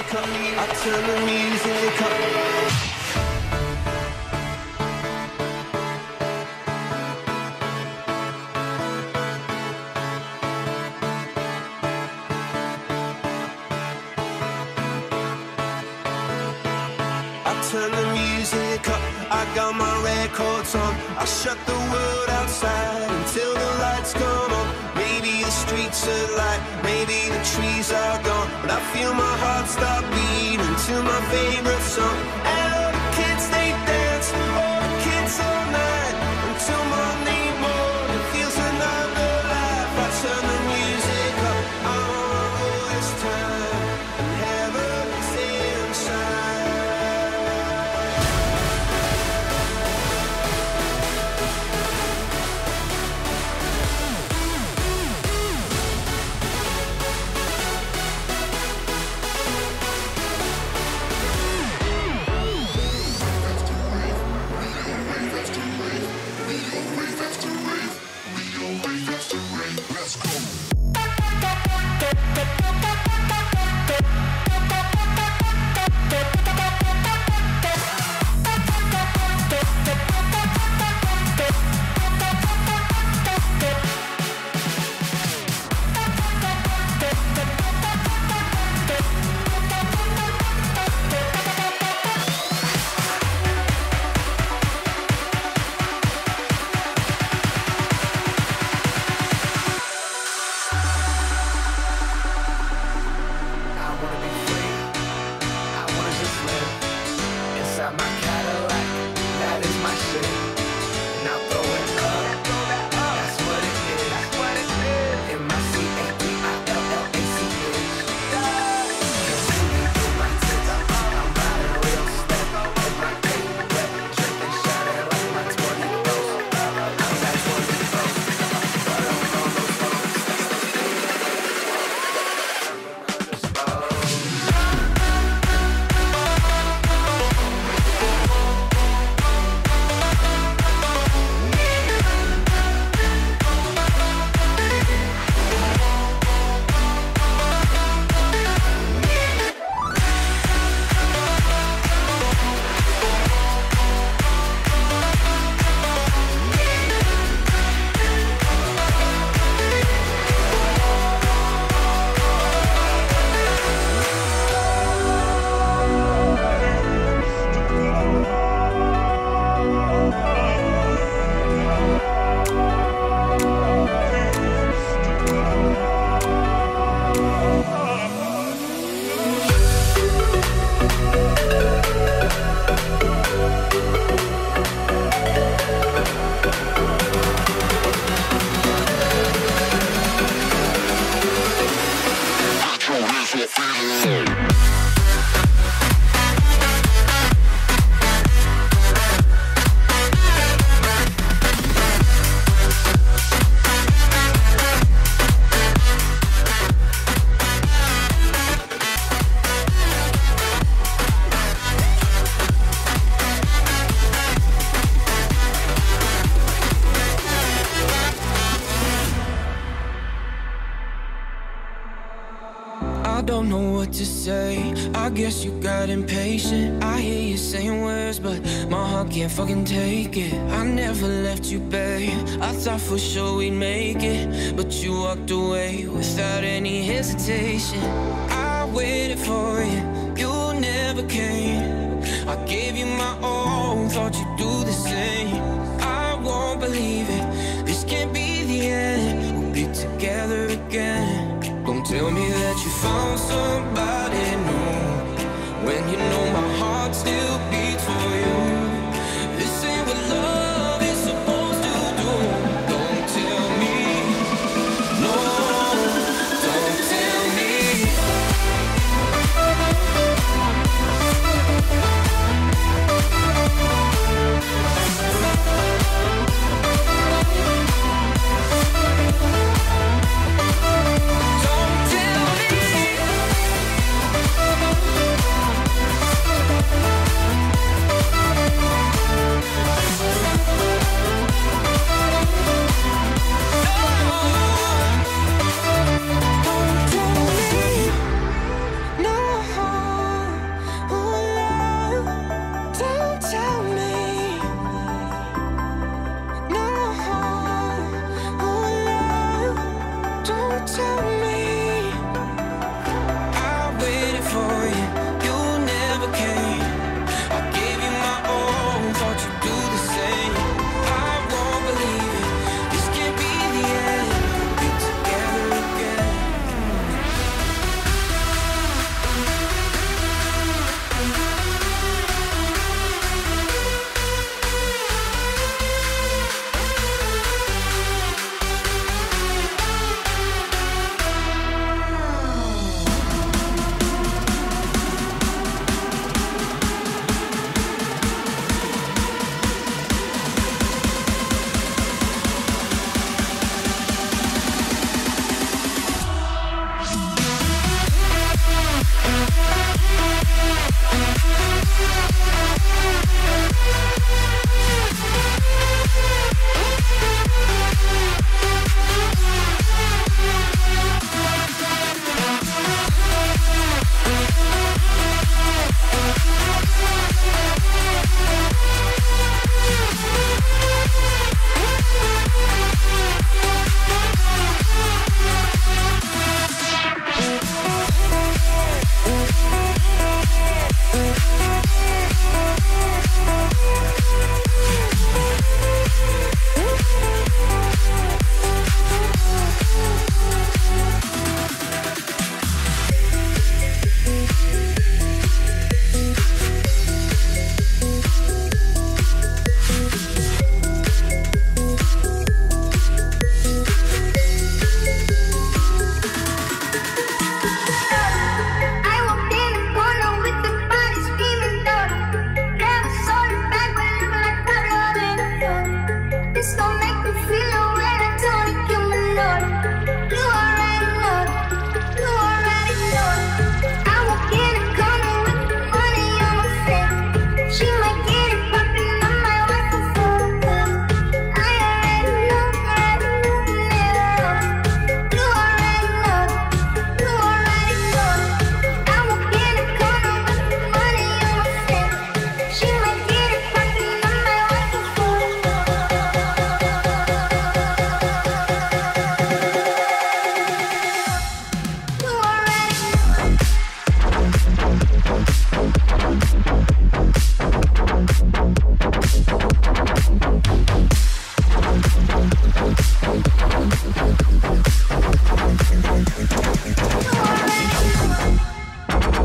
up, I turn the music up. Turn the music up, I got my records on. I shut the world outside until the lights come on. Maybe the streets are light, maybe the trees are gone, but I feel my heart start beating to my favorite song. And all the kids, they dance, all the kids all night, until Monday morning, it feels another life. I turn the music up, I'm on all this time, and heaven is inside. I don't know what to say. I guess you got impatient. I hear you saying words, but my heart can't fucking take it. I never left you, babe. I thought for sure we'd make it, but you walked away without any hesitation. I waited for you, you never came. I gave you my all, thought you'd do the same. I won't believe it, this can't be the end. We'll be together again. Don't tell me that you found somebody new, when you know my heart still beats for you. This ain't what love is supposed to do. Don't tell me, no, don't tell me. Don't tell me.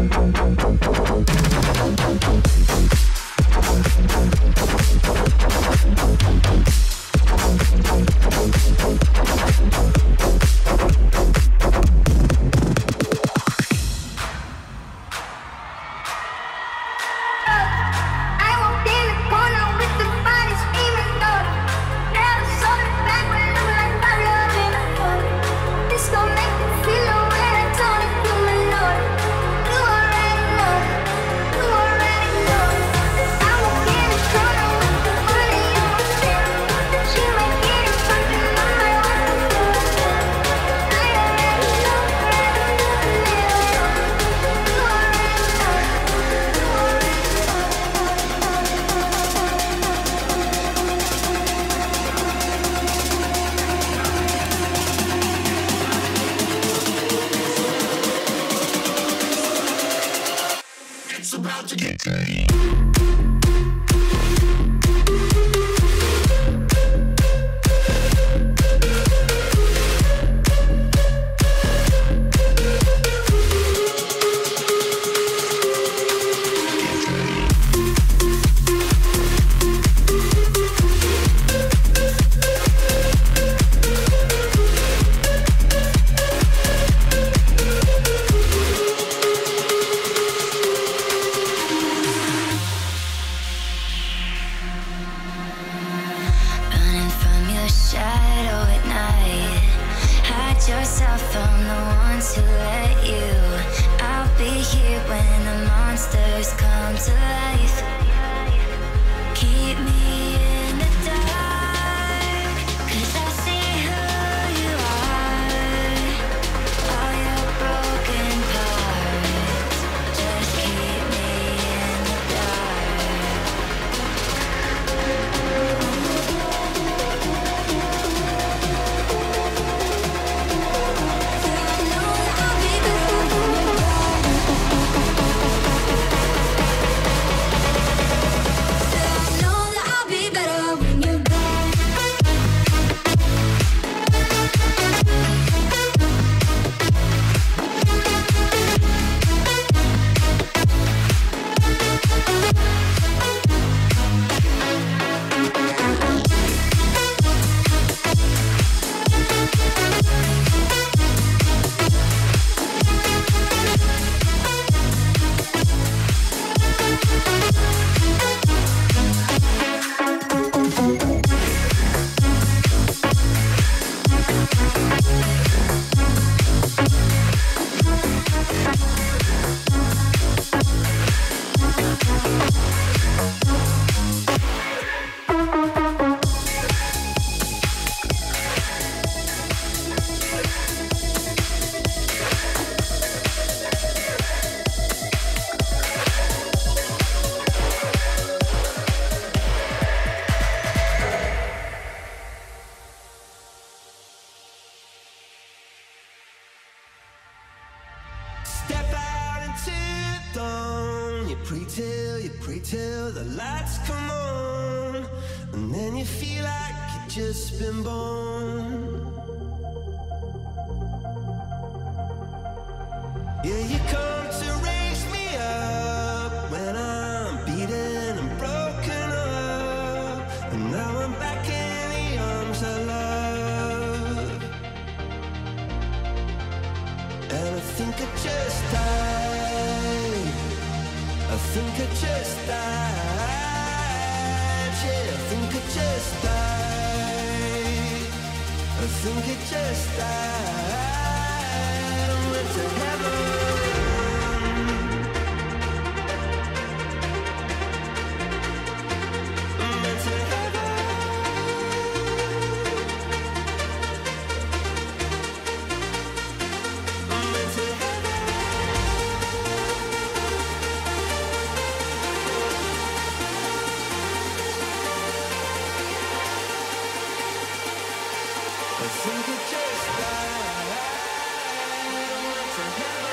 You pray till the lights come on, and then you feel like you've just been born. Yeah, you come to raise me up when I'm beaten and broken up, and now I'm back in the arms I love. And I think I just died. I think I just died. Yeah, I think I just died. I think I just died. I went to heaven. I think it just died. I went to heaven.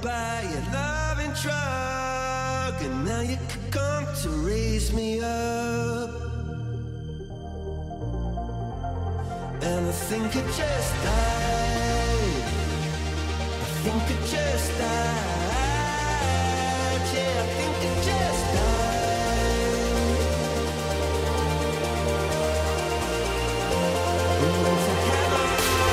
by your loving drug, and now you could come to raise me up. And I think I just died. I think I just died. Yeah, I think I just died. And went to heaven.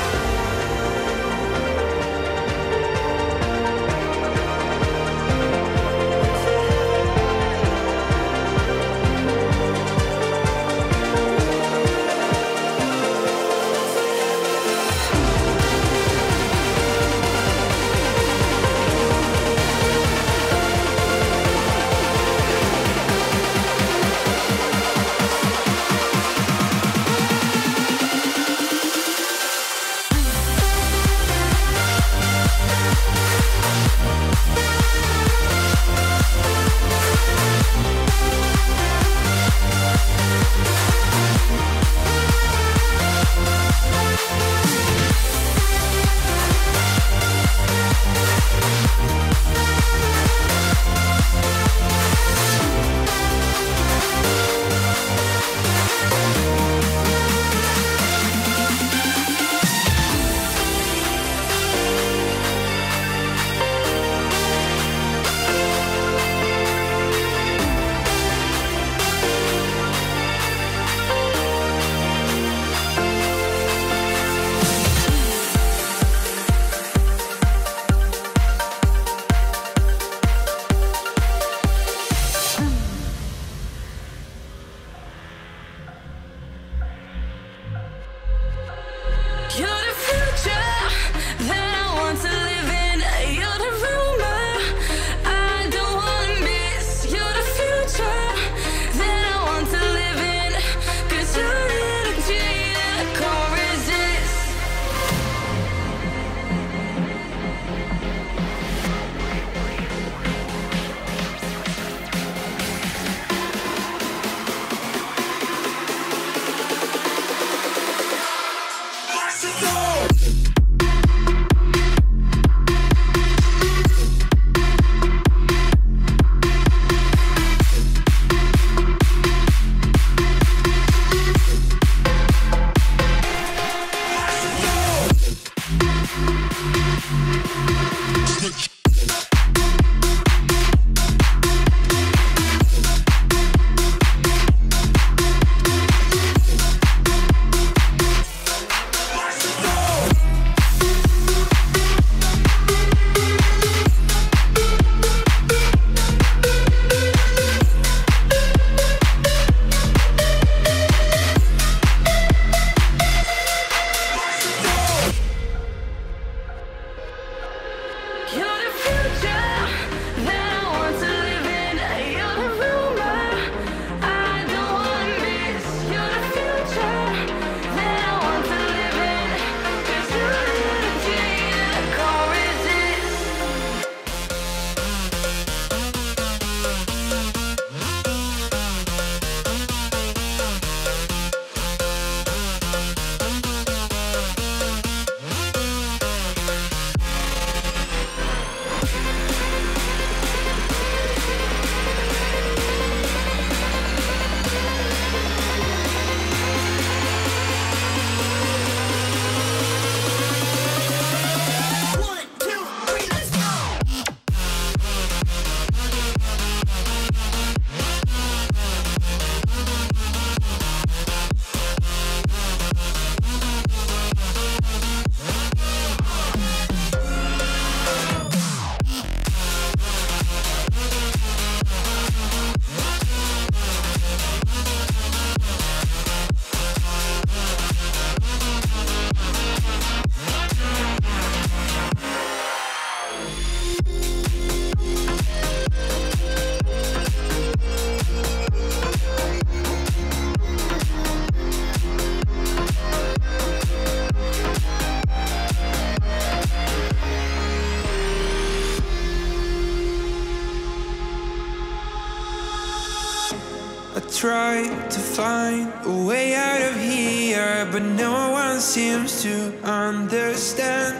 try to find a way out of here, but no one seems to understand.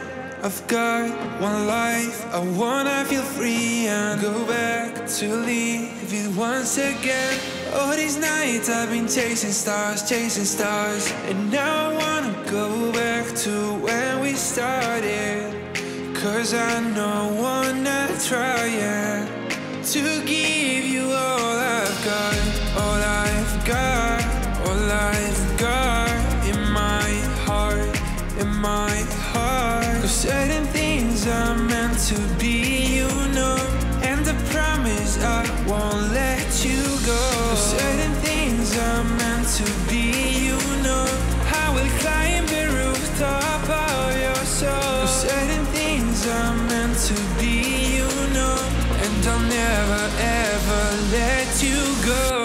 I've got one life, I wanna feel free and go back to live it once again. All these nights I've been chasing stars, and now I wanna go back to when we started. Cause I know I wanna try, yeah, to give you all I've got, all I've got, all I've got in my heart, in my heart. Cause certain things are meant to be, you know, and I promise I won't let you go. Cause certain things are meant to be, you know, I will climb the rooftop of your soul. Cause certain things are meant to be, you know, and I'll never ever let you go.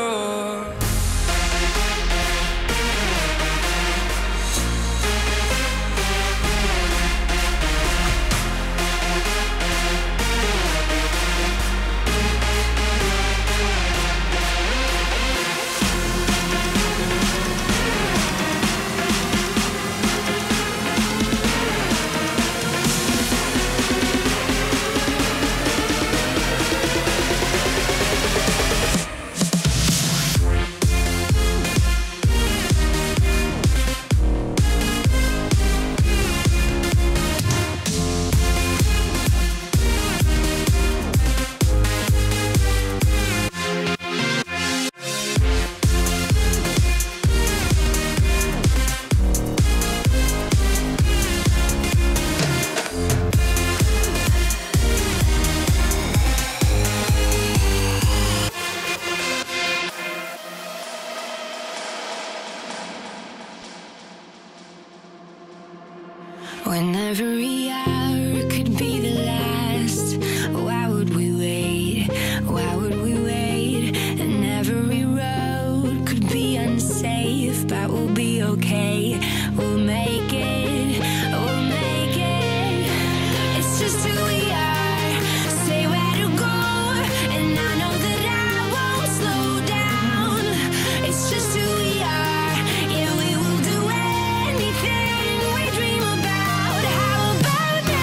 When every hour could be the last, why would we wait? Why would we wait? And every road could be unsafe, but we'll be okay. We'll make it. We'll make it. It's just who we are. Say where to go, and I know that I won't slow down. It's just who we are. Yeah, we will do anything we dream about. How about now?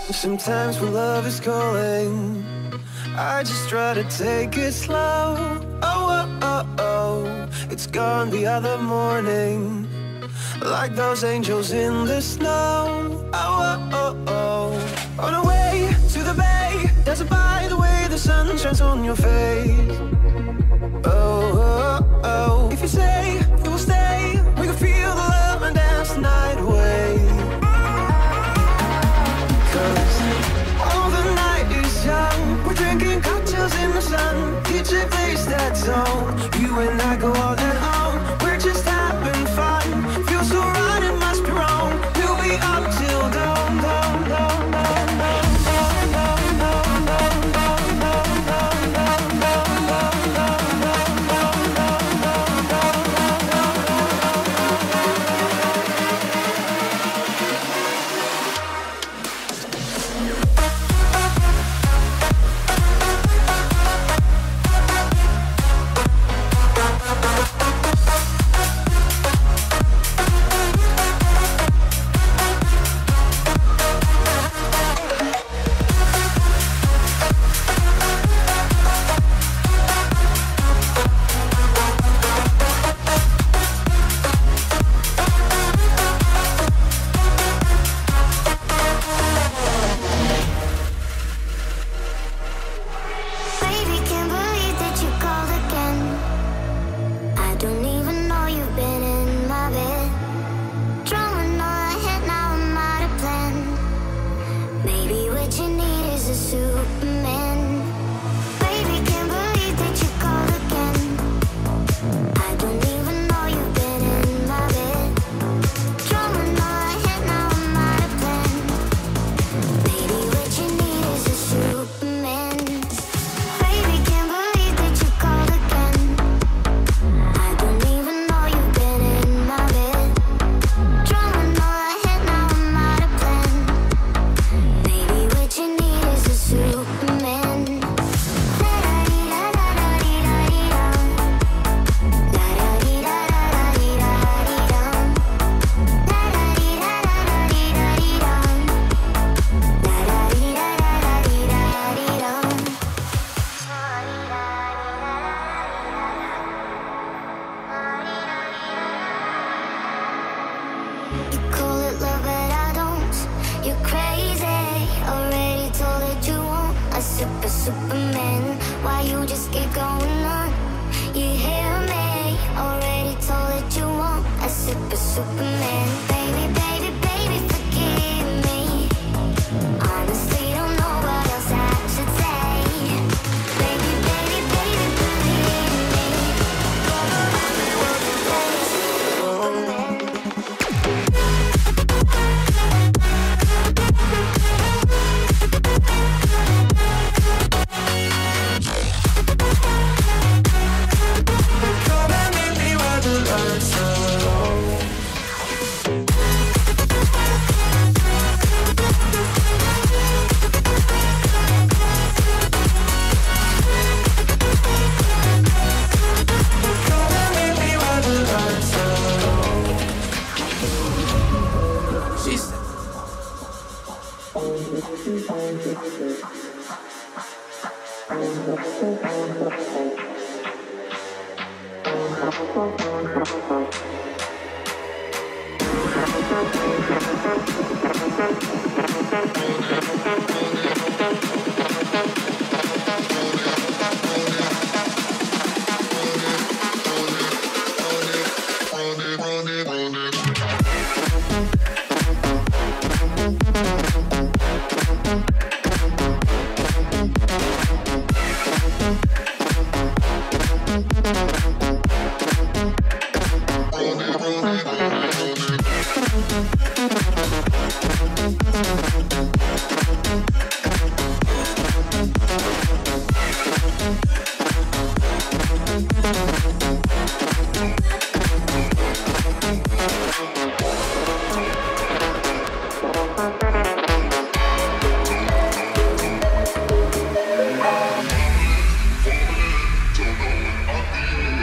Sometimes when love is calling, I just try to take it slow. Oh, oh, oh, oh, it's gone the other morning, like those angels in the snow. Oh, oh, oh, oh. On our way to the bay, dancing by the way the sun shines on your face. Oh, oh, oh. If you say you will stay, we can feel the love and dance the night away. 'Cause all the night is young, we're drinking cocktails in the sun. DJ plays that song, you and I go all night long. We're just having fun, feels so right, it must be wrong. We'll be up till dawn, dawn, dawn, dawn, dawn, dawn, dawn, dawn, dawn, dawn, dawn, dawn, dawn, dawn, dawn.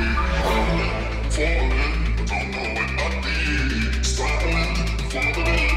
Falling, don't know what I did. Stalling, falling.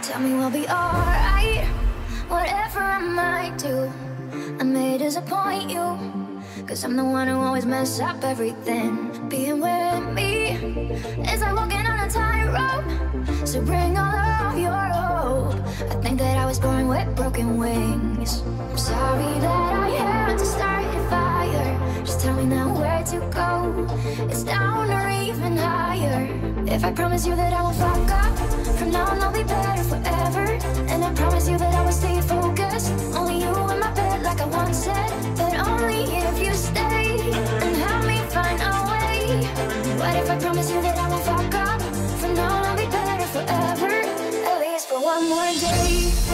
Tell me we'll be alright, whatever I might do. I may disappoint you, cause I'm the one who always mess up everything. Being with me is like walking on a tightrope, so bring all of your hope. I think that I was born with broken wings. I'm sorry that I had to start a fire. Just tell me now where to go. It's down or even higher. If I promise you that I won't fuck up, from now on I'll be better forever. And I promise you that I will stay focused. Only you in my bed like I once said, but only if you stay and help me find a way. What if I promise you that I won't fuck up? From now on I'll be better forever, at least for one more day.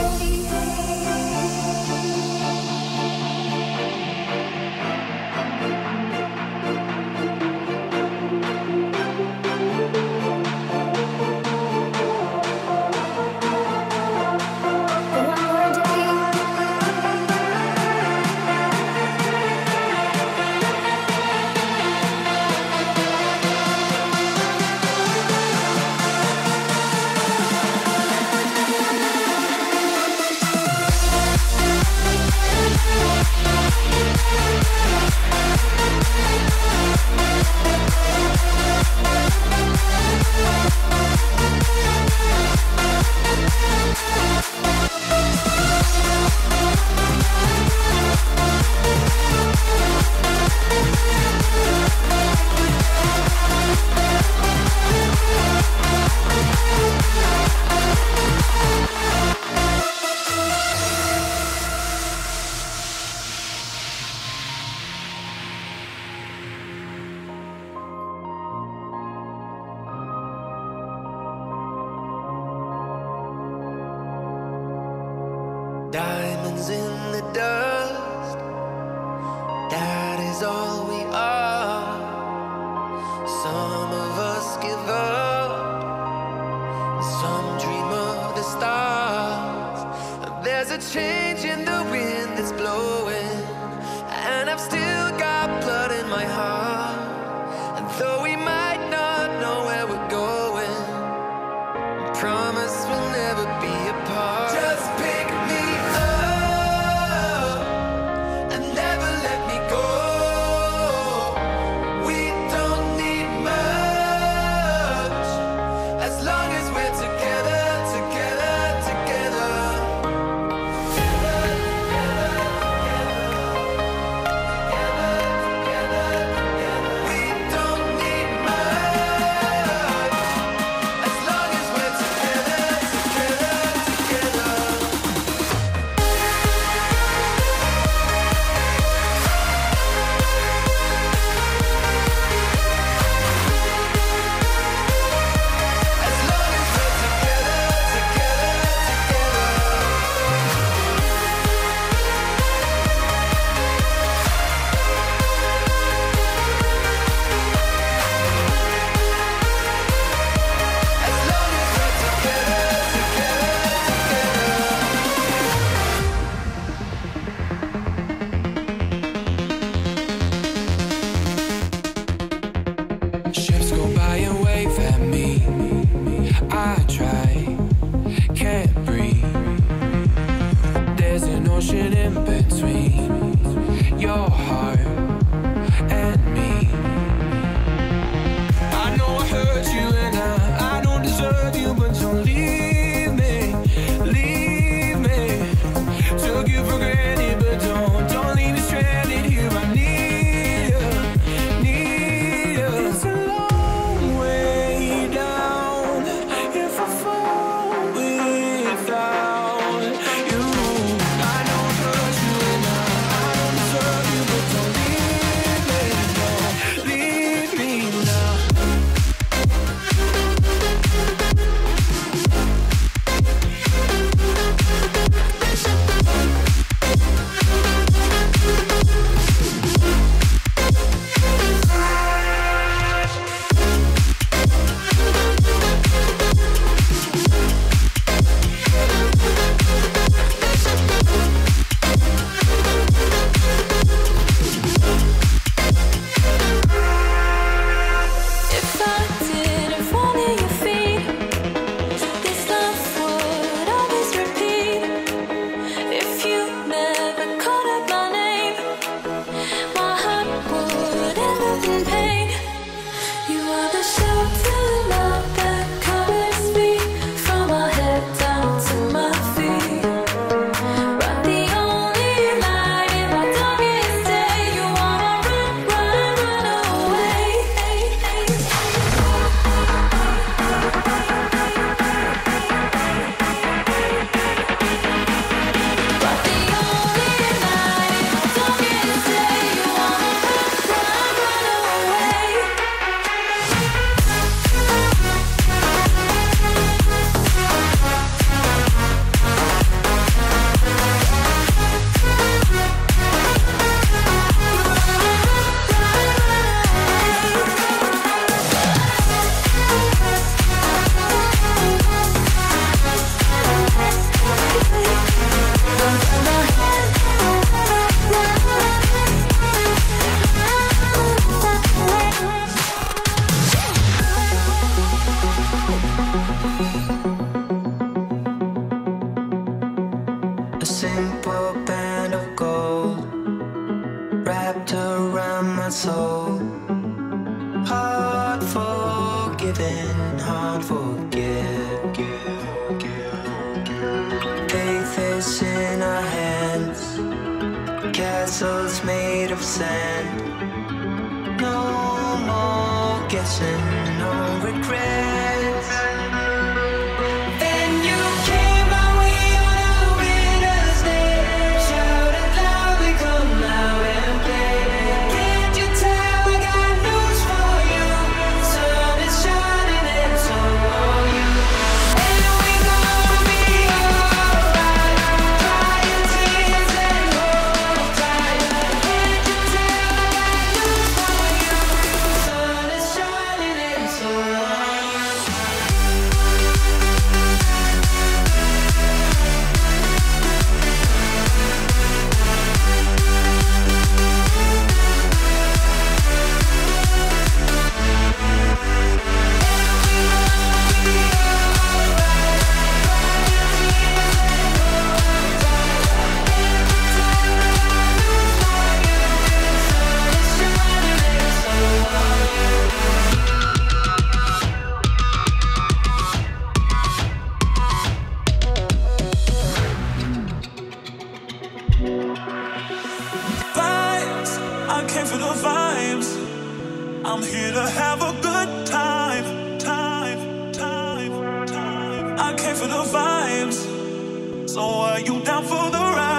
Diamonds in the dust, that is all we are. Some of us give up, some dream of the stars. There's a change in the wind that's blowing, and I've still got blood in my heart. And though we might not know where we're going, I promise we'll never be apart. Just pick me in between your heart and me. I know I hurt you and I don't deserve you, but don't leave me, leave me. Took you for granted, but don't leave me stranded here. I need you, need you. It's a long way down if I fall without you. I know I hurt you and I don't deserve you, but don't A simple band of gold wrapped around my soul. Hard forgiven, hard forget. Faith is in our hands, castles made of sand. No more guessing, no regrets. Then you came my way on a winter's day. Shouted loudly, come now and play. Can't you tell I got news for you? Sun is shining and so are you. And we gonna be alright. Dry your tears and hold tight. Can't you tell I got news for you? Sun is shining and so are you. Vibes, I came for the vibes. I'm here to have a good time. I came for the vibes. So are you down for the ride?